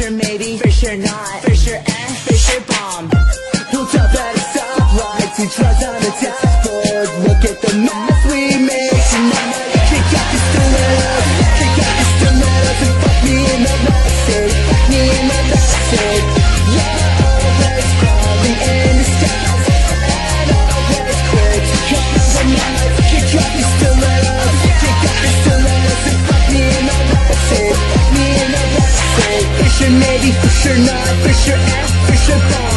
sure maybe, for sure not, for sure for sure bomb. Built up at a stoplight, 2 trucks on the dashboard. Look at the mess we make tonight. Kick out the stilettos, kick out the stilettos, and fuck me in the backseat, fuck me in the backseat. You're always crawling in the skies, and always quick to compromise. Kick out the stilettos, kick out the stilettos, and fuck me in the backseat, fuck me in the backseat. For sure maybe, for sure not, for sure for sure bomb.